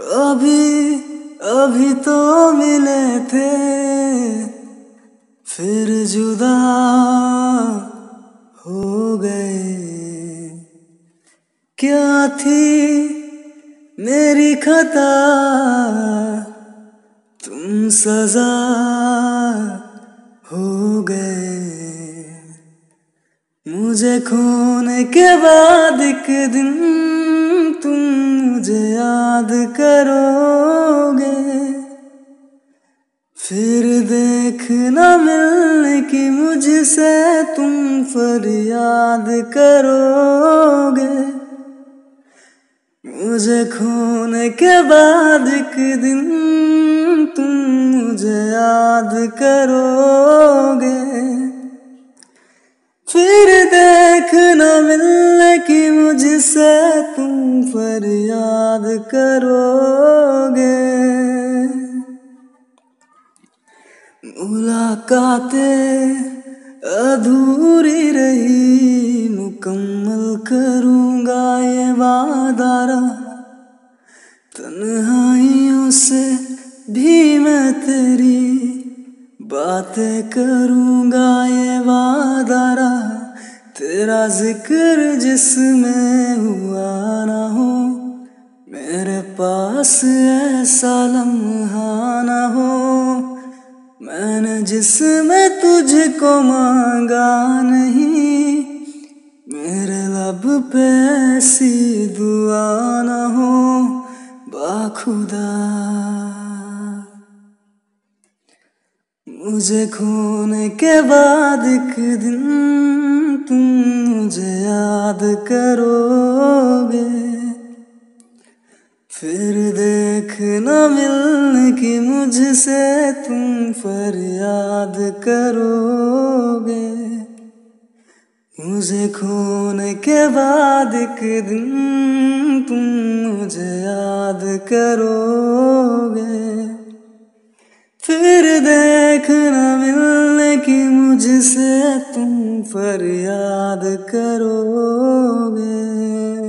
अभी अभी तो मिले थे, फिर जुदा हो गए। क्या थी मेरी खता, तुम सजा हो गए। मुझे खोने के बाद एक दिन तुम मुझे याद करोगे, फिर देखना मिलने की मुझसे तुम फरियाद करोगे। मुझे खोने के बाद एक दिन तुम मुझे याद करोगे, फिर देखना मिलने की मुझसे तुम फरियाद करोगे। मुलाकातें अधूरी रही, मुकम्मल करूँगा ये वादा रहा। तन्हाइयों से भी मैं तेरी बातें करूँगा ये वादा रहा। तेरा जिक्र जिसमें हुआ ना हो, मेरे पास ऐसा लम्हा ना हो। मैंने जिसमें तुझको मांगा नहीं, मेरे लब पे ऐसी दुआ ना हो बाखुदा। मुझे खोने के बाद एक दिन तुम मुझे याद करोगे, फिर देखना मिलने की मुझसे तुम फरियाद करोगे। मुझे खोने के बाद एक दिन तुम मुझे याद करोगे, फिर देखना मिलने की मुझसे तुम फरियाद करोगे।